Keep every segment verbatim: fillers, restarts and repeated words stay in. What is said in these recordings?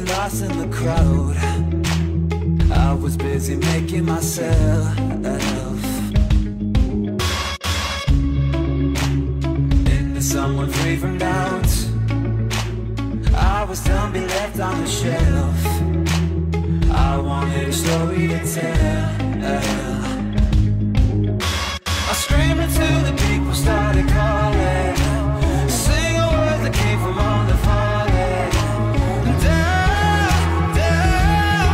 lost in the crowd. I was busy making myself into someone free from doubt. I was done being left on the shelf. I wanted a story to tell. I screamed until the people started calling, sing a word that came from on the falling. Down, down,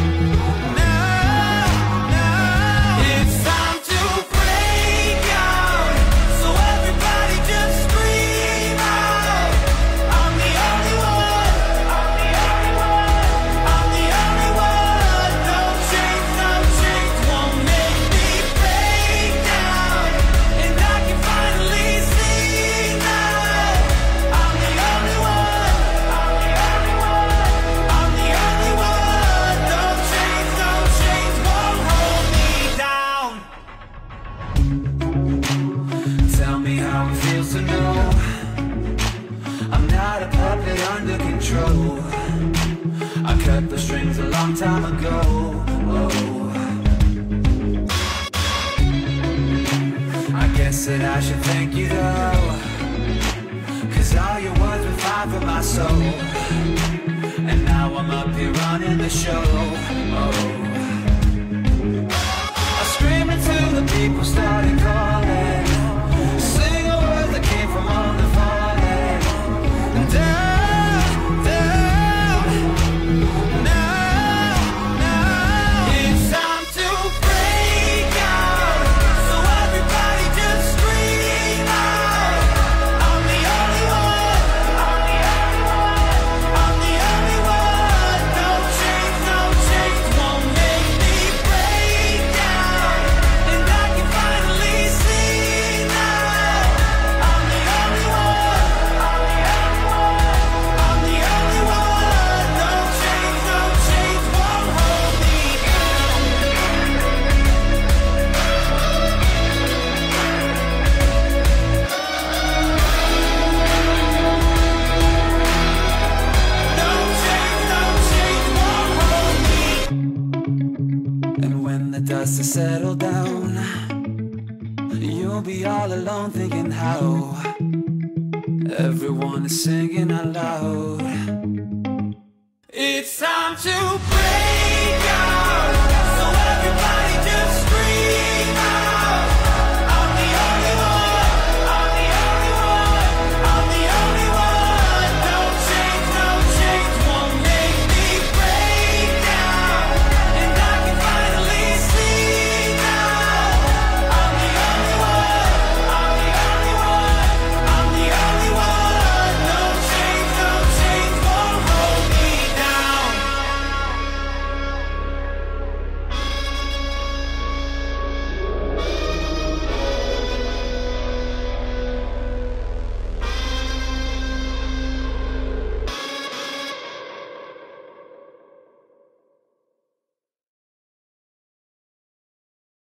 now, now. It's time to break out, so everybody just scream out. I'm the only one, I'm the only one, I'm the only one. No change, no change won't make me break down, and I can finally see now. I'm the only one, I'm the only one, I'm the only one. No change, no change won't hold me down. Tell me how it feels to know I'm not a puppet under control. I cut the strings a long time ago. Oh, I guess that I should thank you though, 'cause all your words were fine for my soul. And now I'm up here running the show. Oh, I screamed until the people started calling, sing a word that came from on the falling. Down, down, now, now. It's time to break out, so everybody just scream out. I'm the only one, I'm the only one, I'm the only one. No change, no change won't make me break down, and I can finally see now. I'm the only one, I'm the only one, I'm the only one. No change, no change won't hold me down. No change, no change won't hold me. And when the dust has settled down, you'll be all alone thinking how everyone is singing out loud. It's time to break